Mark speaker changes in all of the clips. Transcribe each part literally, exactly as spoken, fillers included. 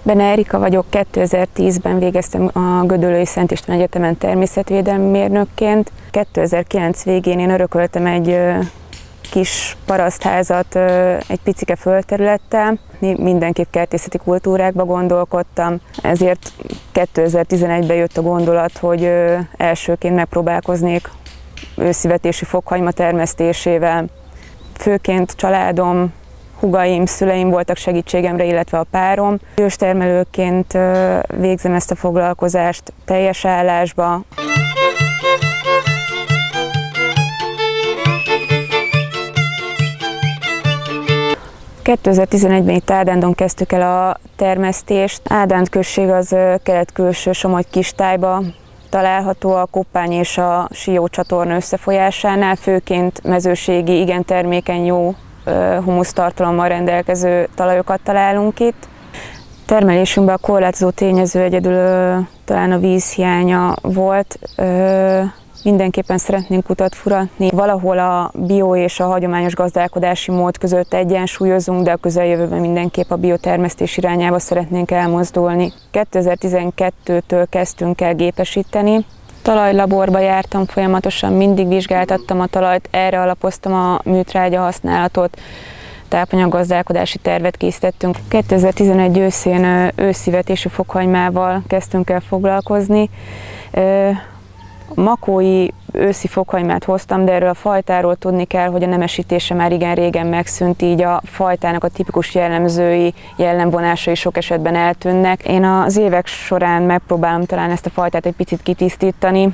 Speaker 1: Bene Erika vagyok, kétezer-tízben végeztem a Gödöllői Szent István Egyetemen természetvédelmi mérnökként. kétezer-kilenc végén én örököltem egy kis parasztházat egy picike földterülettel. Mindenképp kertészeti kultúrákba gondolkodtam, ezért kétezer-tizenegyben jött a gondolat, hogy elsőként megpróbálkoznék őszivetési fokhagyma termesztésével. Főként családom, húgaim, szüleim voltak segítségemre, illetve a párom. Őstermelőként végzem ezt a foglalkozást teljes állásba. kétezer-tizenegyben itt Ádándon kezdtük el a termesztést. Ádánd község az kelet-külső Somogy-Kistájba található, a Koppány és a Sió csatorna összefolyásánál, főként mezőségi, igen termékeny, jó humusztartalommal rendelkező talajokat találunk itt. Termelésünkben a korlátozó tényező egyedül ö, talán a vízhiánya volt. Ö, mindenképpen szeretnénk utat furatni. Valahol a bio és a hagyományos gazdálkodási mód között egyensúlyozunk, de a közeljövőben mindenképp a biotermesztés irányába szeretnénk elmozdulni. kétezer-tizenkettőtől kezdtünk el gépesíteni. Talajlaborba jártam folyamatosan, mindig vizsgáltattam a talajt, erre alapoztam a műtrágya használatot, tápanyaggazdálkodási tervet készítettünk. kétezer-tizenegy őszén őszivetésű fokhagymával kezdtünk el foglalkozni. Makói őszi fokhagymát hoztam, de erről a fajtáról tudni kell, hogy a nemesítése már igen régen megszűnt, így a fajtának a tipikus jellemzői, jellemvonásai sok esetben eltűnnek. Én az évek során megpróbálom talán ezt a fajtát egy picit kitisztítani.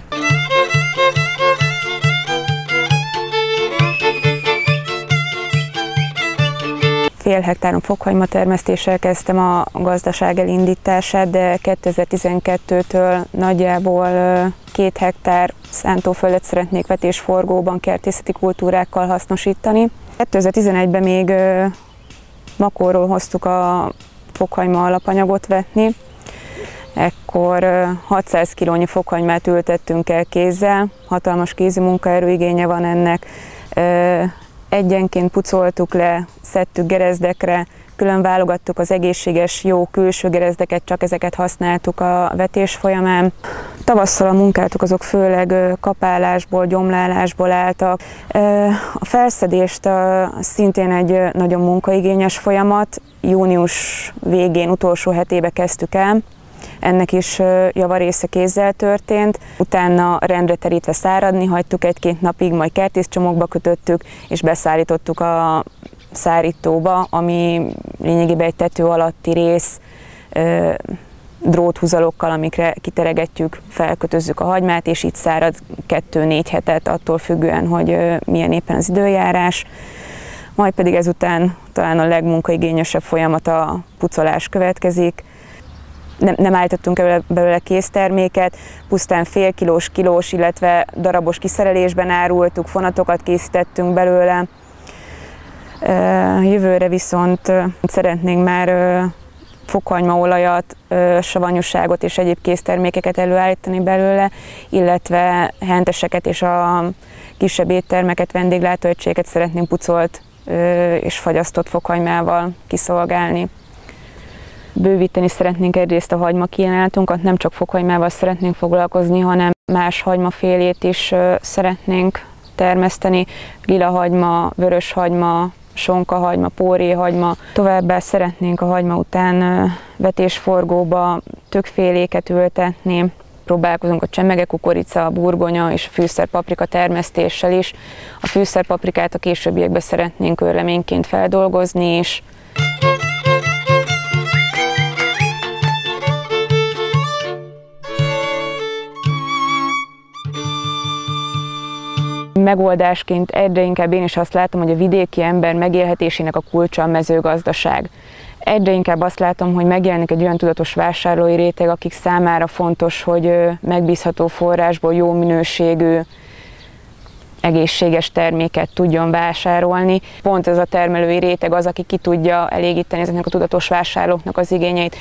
Speaker 1: Fél hektáron fokhagyma termesztéssel kezdtem a gazdaság elindítását, de kétezer-tizenkettőtől nagyjából két hektár szántóföldet szeretnék vetésforgóban kertészeti kultúrákkal hasznosítani. kétezer-tizenegyben még Makóról hoztuk a fokhagyma alapanyagot vetni. Ekkor hatszáz kilónyi fokhagymát ültettünk el kézzel, hatalmas kézi munkaerőigénye van ennek. Egyenként pucoltuk le, szedtük gerezdekre, külön válogattuk az egészséges, jó külső gerezdeket, csak ezeket használtuk a vetés folyamán. Tavasszal a munkáltuk azok főleg kapálásból, gyomlálásból álltak. A felszedést szintén egy nagyon munkaigényes folyamat, június végén, utolsó hetébe kezdtük el. Ennek is javarésze kézzel történt, utána rendre terítve száradni hagytuk egy-két napig, majd kertészcsomagba kötöttük, és beszállítottuk a szárítóba, ami lényegében egy tető alatti rész, dróthúzalokkal, amikre kiteregetjük, felkötözzük a hagymát, és itt szárad kettő-négy hetet, attól függően, hogy milyen éppen az időjárás. Majd pedig ezután talán a legmunkaigényesebb folyamat, a pucolás következik. Nem, nem állítottunk belőle készterméket, pusztán fél kilós, kilós, illetve darabos kiszerelésben árultuk, fonatokat készítettünk belőle. Jövőre viszont szeretnénk már fokhagymaolajat, savanyúságot és egyéb késztermékeket előállítani belőle, illetve henteseket és a kisebb éttermeket, vendéglátóegységeket szeretnénk pucolt és fagyasztott fokhagymával kiszolgálni. Bővíteni szeretnénk egyrészt a hagyma kínálatunkat, nem csak fokhagymával szeretnénk foglalkozni, hanem más hagymafélét is szeretnénk termeszteni, lilahagyma, vöröshagyma, sonkahagyma, póréhagyma. Továbbá szeretnénk a hagyma után vetésforgóba többféléket ültetni. Próbálkozunk a csemege kukorica, a burgonya és a fűszerpaprika termesztéssel is. A fűszerpaprikát a későbbiekben szeretnénk őrleményként feldolgozni is. Megoldásként egyre inkább én is azt látom, hogy a vidéki ember megélhetésének a kulcsa a mezőgazdaság. Egyre inkább azt látom, hogy megjelenik egy olyan tudatos vásárlói réteg, akik számára fontos, hogy megbízható forrásból jó minőségű, egészséges terméket tudjon vásárolni. Pont ez a termelői réteg az, aki ki tudja elégíteni ezeknek a tudatos vásárlóknak az igényeit.